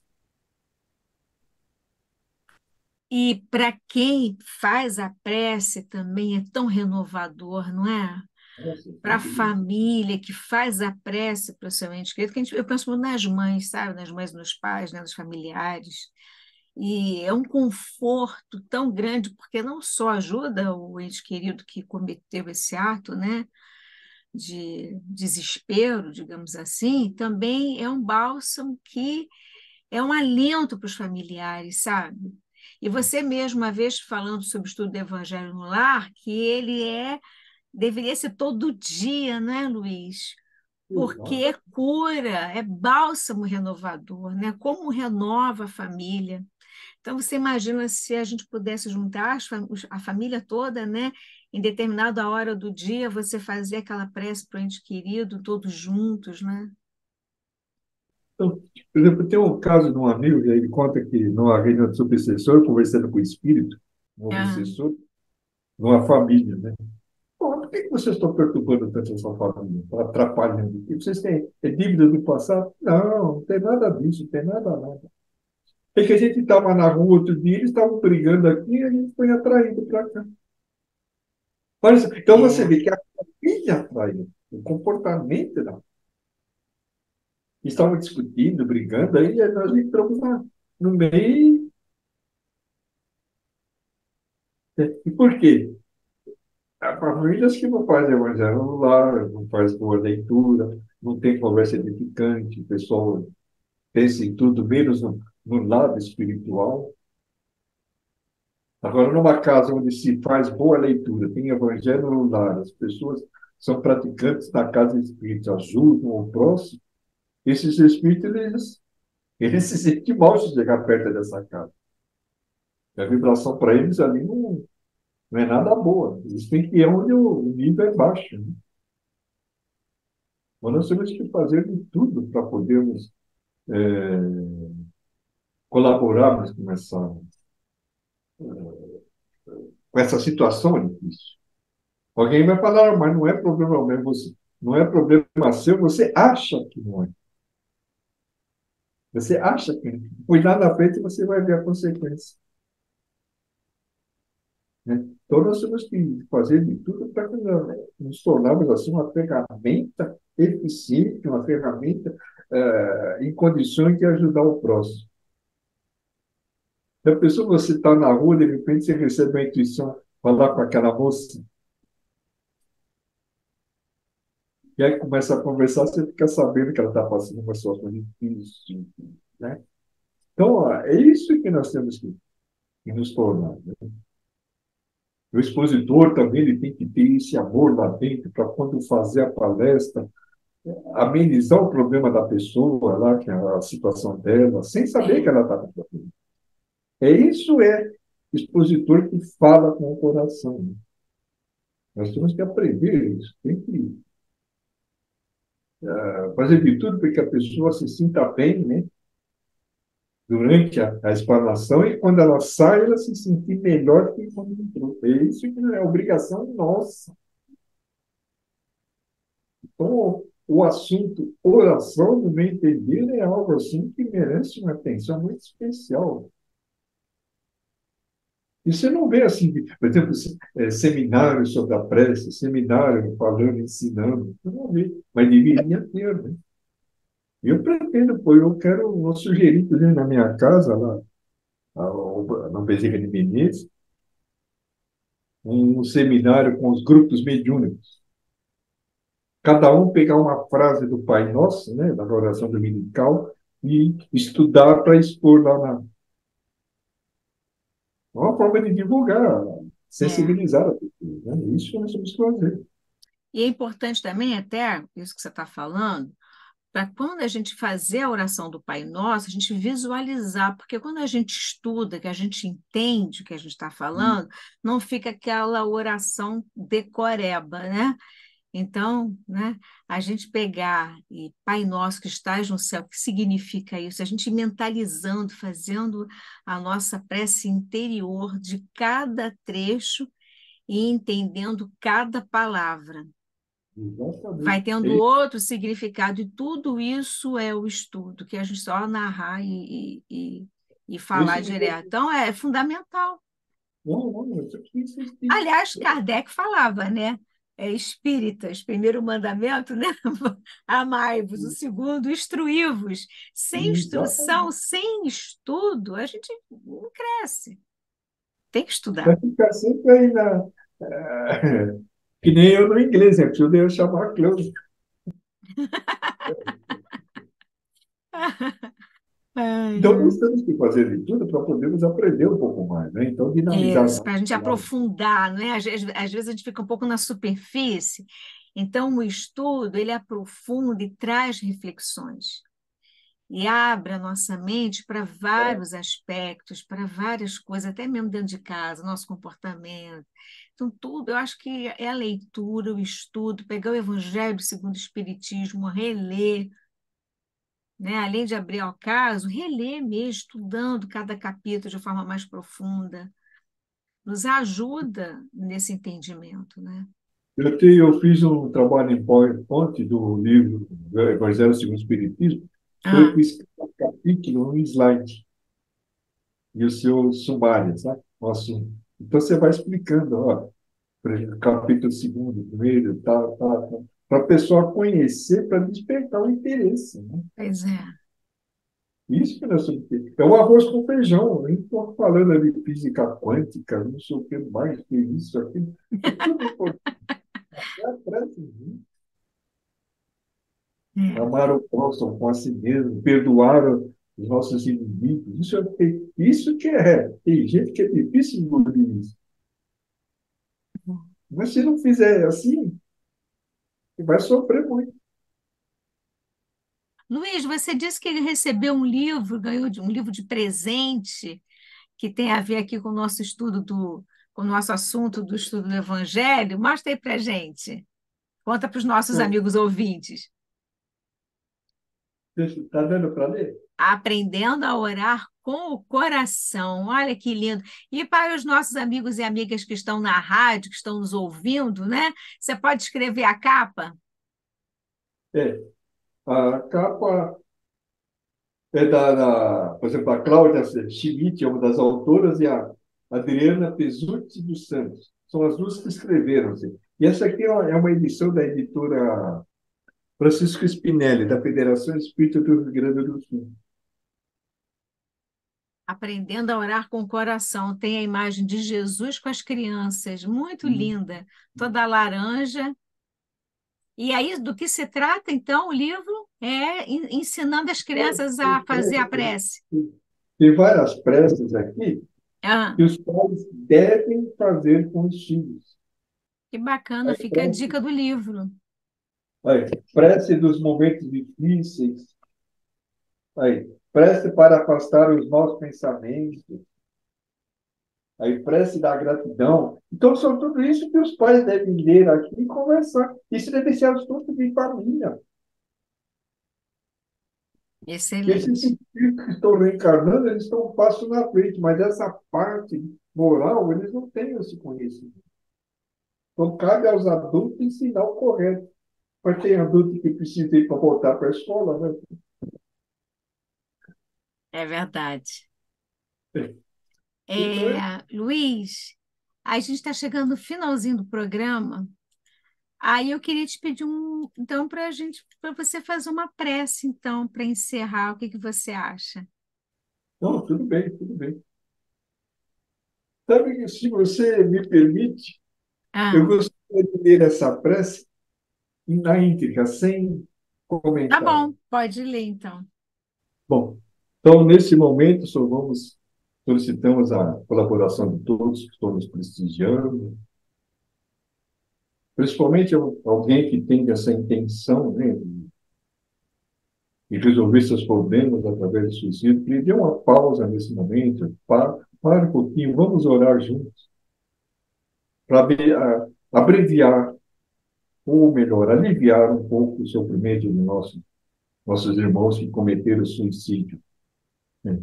E para quem faz a prece também é tão renovador, não é? Nossa, Para a sem dúvida. família que faz a prece para o seu ente querido, que a gente, eu penso muito nas mães, sabe? Nas mães, nos pais, né? Nos familiares. E é um conforto tão grande, porque não só ajuda o ente querido que cometeu esse ato, né? De desespero, digamos assim, também é um bálsamo que é um alento para os familiares, sabe? E você mesmo, uma vez falando sobre o estudo do Evangelho no Lar, que ele é, deveria ser todo dia, não é, Luiz? Porque é Exato. cura, é bálsamo renovador, né? Como renova a família. Então, você imagina se a gente pudesse juntar as fam- os- a família toda, né? Em determinada hora do dia, você fazer aquela prece para o ente querido, todos juntos, né? Então, por exemplo, tem um caso de um amigo que ele conta que numa reunião de obsessor, conversando com o espírito, um Ah, obsessor, numa família, né? Pô, por que que vocês estão perturbando tanto essa família? Estão atrapalhando? E vocês têm é dívida do passado? Não, não tem nada disso, não tem nada, nada. É que a gente estava na rua outro dia, eles estavam brigando aqui e a gente foi atraído para cá. Olha só, então você é, vê que a família atraiu, o comportamento da. Estavam discutindo, brigando, aí nós entramos lá no meio. Né? E por quê? Há famílias que não fazem evangelho no lar, não faz boa leitura, não tem conversa edificante, o pessoal pensa em tudo, menos no, no lado espiritual. Agora, numa casa onde se faz boa leitura, tem evangelho no lar, as pessoas são praticantes da casa espírita, ajudam o próximo, esses espíritos, eles, eles se sentem mal de chegar perto dessa casa. A vibração para eles ali não, não é nada boa. Eles têm que ir onde o nível é baixo. Né? Mas nós temos que fazer de tudo para podermos é, colaborarmos com essa, com essa situação difícil. Alguém vai falar, "Ah, mas não é problema meu, você, não é problema seu, você acha que não é. Você acha que não. Pois lá na frente você vai ver a consequência. Né? Então nós temos que fazer de tudo para que nós nos tornarmos assim uma ferramenta eficiente, uma ferramenta eh, em condições de ajudar o próximo. Já pensou você está na rua, de repente você recebe a intuição, falar com aquela moça, e aí começa a conversar, você fica sabendo que ela está passando uma situação difícil. Né? Então, ó, é isso que nós temos que, que nos tornar. Né? O expositor também ele tem que ter esse amor lá dentro para quando fazer a palestra, amenizar o problema da pessoa lá, que é a situação dela, sem saber que é, ela está com problema. É isso é expositor que fala com o coração. Né? Nós temos que aprender isso. Tem que uh, fazer de tudo para que a pessoa se sinta bem, né? Durante a, a explanação e quando ela sai, ela se sentir melhor que quando entrou. É isso que é obrigação nossa. Então, o assunto oração, no meu entender, é algo assim que merece uma atenção muito especial. E você não vê assim, por exemplo, é, seminário sobre a prece, seminário falando, ensinando, você não vê, mas deveria ter, né? Eu pretendo, pô, eu quero, vou sugerir, por exemplo, na minha casa, lá, na Bezerra de Menezes, um seminário com os grupos mediúnicos. Cada um pegar uma frase do Pai Nosso, né, da oração dominical, e estudar para expor lá na. É uma forma de divulgar. É. sensibilizar a pessoa, né? Isso que nós temos que fazer. E é importante também, até isso que você está falando, para quando a gente fazer a oração do Pai Nosso, a gente visualizar, porque quando a gente estuda, que a gente entende o que a gente está falando, não fica aquela oração decoreba, né? Então, né, a gente pegar e Pai Nosso que estás no céu, o que significa isso? A gente mentalizando, fazendo a nossa prece interior de cada trecho e entendendo cada palavra. Vai Exatamente. tendo É, outro significado, e tudo isso é o estudo, que a gente só narrar e, e, e, e falar isso me deu. direto. Então, é fundamental. Não, não, isso aqui existe. Aliás, Kardec falava, né? É, espíritas, primeiro mandamento, né? Amai-vos, o segundo, instruí-vos. Sem instrução, Exatamente. sem estudo, a gente não cresce. Tem que estudar. Vai ficar sempre aí na. eh, que nem eu no inglês, é preciso eu chamar close. Ai, Então, ai. nós temos que fazer de tudo para podermos aprender um pouco mais, né? Então, dinamizar Isso, mais. para a gente Claro. aprofundar, não é? Às vezes, às vezes a gente fica um pouco na superfície, então o estudo ele aprofunda e traz reflexões e abre a nossa mente para vários aspectos, para várias coisas, até mesmo dentro de casa, nosso comportamento. Então, tudo, eu acho que é a leitura, o estudo, pegar o Evangelho segundo o Espiritismo, reler, né? Além de abrir ao caso, reler mesmo, estudando cada capítulo de forma mais profunda nos ajuda nesse entendimento, né? Eu, tenho, eu fiz um trabalho em PowerPoint do livro Evangelho segundo o Espiritismo, foi Ah, com esse capítulo, um slide, e o seu sumário, sabe? O assunto. Então, você vai explicando, ó, por exemplo, capítulo segundo, primeiro, tal, tal, tal, para a pessoa conhecer, para despertar o interesse, né? pois é. Isso que nós temos que ter. É o arroz com feijão. Eu não estou falando ali de física quântica, não sei o que mais, que isso, aquilo. É tudo importante. É atrás de mim. É. Amar o próximo com a si mesmo, perdoar os nossos inimigos. Isso, é, isso que é. Tem gente que é difícil de engolir isso. Mas se não fizer assim, vai sofrer muito. Luiz, você disse que ele recebeu um livro, ganhou de- um livro de presente, que tem a ver aqui com o nosso estudo do, com o nosso assunto do estudo do Evangelho. Mostra aí para gente. Conta para os nossos amigos ouvintes. Está dando para ler? Aprendendo a orar com o coração. Olha que lindo. E para os nossos amigos e amigas que estão na rádio, que estão nos ouvindo, né? Você pode escrever a capa? É. A capa é da, da, por exemplo, a Cláudia Schmidt, é uma das autoras, e a Adriana Pesutti dos Santos. São as duas que escreveram. Assim. E essa aqui é uma, é uma edição da editora Francisco Spinelli, da Federação Espírita do Rio Grande do Sul. Aprendendo a orar com o coração. Tem a imagem de Jesus com as crianças, muito E linda, toda laranja. E aí, do que se trata, então, o livro é en- ensinando as crianças a fazer a prece. tem várias preces aqui Ah, que os pais devem fazer com os filhos. que bacana, Aí, fica a prece, dica do livro. aí, prece dos momentos difíceis. Aí, prece para afastar os maus pensamentos. Aí, prece da gratidão. Então, são tudo isso que os pais devem ler aqui e conversar. Isso deve ser assunto de família. Esses Excelente. espíritos que estão reencarnando, eles estão um passo na frente, mas essa parte moral, eles não têm esse conhecimento. Então, cabe aos adultos ensinar o correto. Mas tem adulto que precisa ir para voltar para a escola, né? É verdade. Então, é, É, Luiz, a gente está chegando no finalzinho do programa. Aí eu queria te pedir um, então, para a gente, para você fazer uma prece, então, para encerrar. O que que você acha? não, tudo bem, tudo bem. Sabe que, se você me permite, eu Ah, gostaria de ler essa prece na íntegra, sem tá comentário. bom, pode ler então. Bom, então, nesse momento, só vamos Solicitamos a colaboração de todos que estão nos prestigiando, principalmente alguém que tem essa intenção, né, de resolver seus problemas através do suicídio, que dê uma pausa nesse momento, para, para um pouquinho, vamos orar juntos, para abreviar, ou melhor, aliviar um pouco o sofrimento dos nossos, nossos irmãos que cometeram suicídio. Né?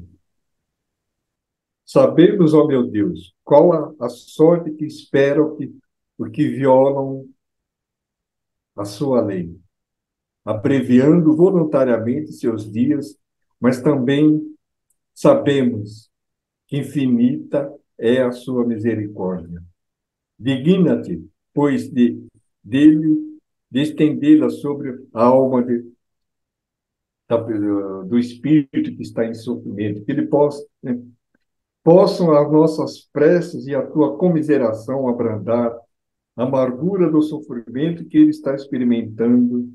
Sabemos, ó meu Deus, qual a, a sorte que esperam que, porque violam a sua lei, abreviando voluntariamente seus dias, mas também sabemos que infinita é a sua misericórdia. Digna-te, pois, de, dele, de estendê-la sobre a alma de, da, do espírito que está em sofrimento, que ele possa, né, possam as nossas preces e a tua comiseração abrandar a amargura do sofrimento que ele está experimentando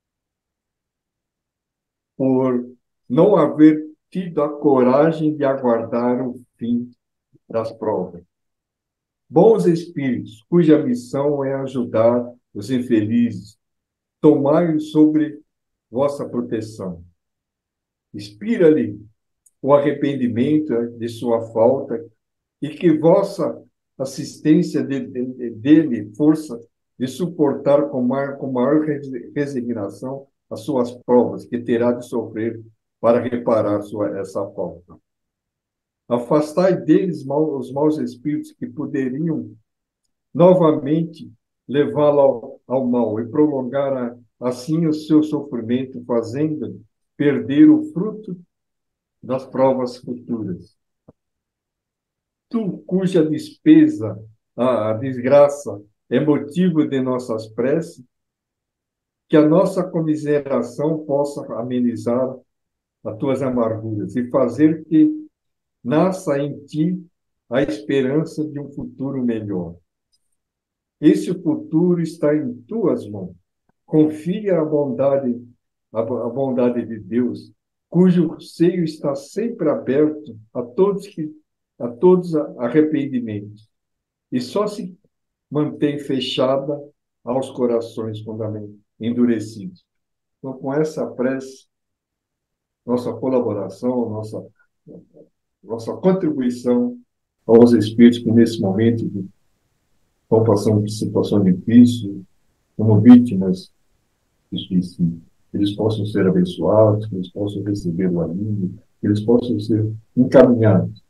por não haver tido a coragem de aguardar o fim das provas. Bons espíritos, cuja missão é ajudar os infelizes, tomai-os sobre vossa proteção. Inspira-lhe o arrependimento de sua falta e que vossa assistência de, de, dele, força de suportar com maior, com maior resignação as suas provas que terá de sofrer para reparar sua, essa falta. Afastai deles mal, os maus espíritos que poderiam novamente levá-lo ao, ao mal e prolongar a, assim o seu sofrimento, fazendo perder o fruto das provas futuras. Tu, cuja despesa, a, a desgraça, é motivo de nossas preces, que a nossa comiseração possa amenizar as tuas amarguras e fazer que nasça em ti a esperança de um futuro melhor. Esse futuro está em tuas mãos. Confia a bondade, a, a bondade de Deus, cujo seio está sempre aberto a todos que a todos arrependimentos e só se mantém fechada aos corações endurecidos. Então, com essa prece, nossa colaboração, nossa nossa contribuição aos espíritos que nesse momento estão passando por situação difícil, como vítimas de suicídio. Eles possam ser abençoados, que eles possam receber o alívio, que eles possam ser encaminhados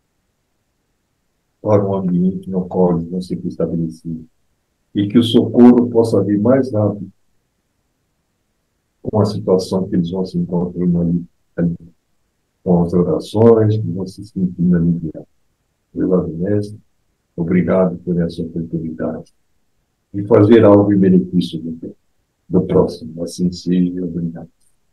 para um ambiente no qual eles vão ser estabelecidos. E que o socorro possa vir mais rápido com a situação que eles vão se encontrando ali, ali com as orações, que vão se sentindo aliviados. Obrigado, mestre. Obrigado por essa oportunidade de fazer algo em benefício do, do próximo. Assim seja. Obrigado.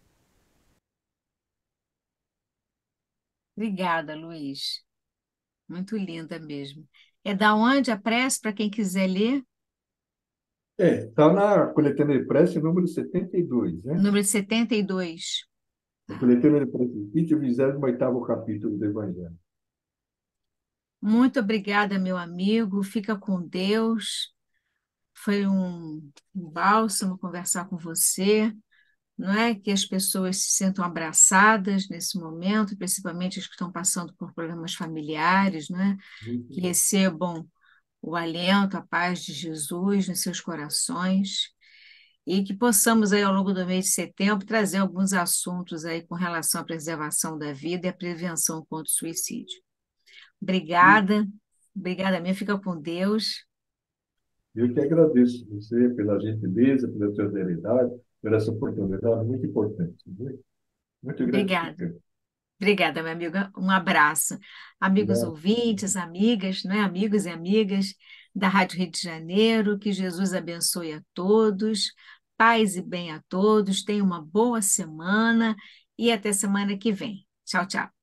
Obrigada, Luiz. Muito linda mesmo. É da onde a prece, para quem quiser ler? É, está na coletânea de prece número setenta e dois, né? Número setenta e dois. A coletânea de prece, vigésimo oitavo capítulo do Evangelho. Muito obrigada, meu amigo. Fica com Deus. Foi um, um bálsamo conversar com você, não é? Que as pessoas se sintam abraçadas nesse momento, principalmente as que estão passando por problemas familiares, não é? Que recebam o alento, a paz de Jesus nos seus corações e que possamos aí ao longo do mês de setembro trazer alguns assuntos aí com relação à preservação da vida e à prevenção contra o suicídio. Obrigada, obrigada mesmo, fica com Deus. Eu que agradeço você pela gentileza, pela solidariedade, por essa oportunidade muito importante. Muito Obrigada. gratificante. Obrigada, minha amiga. Um abraço. Amigos Obrigado. ouvintes, amigas, né? Amigos e amigas da Rádio Rio de Janeiro, que Jesus abençoe a todos, paz e bem a todos, tenham uma boa semana e até semana que vem. Tchau, tchau.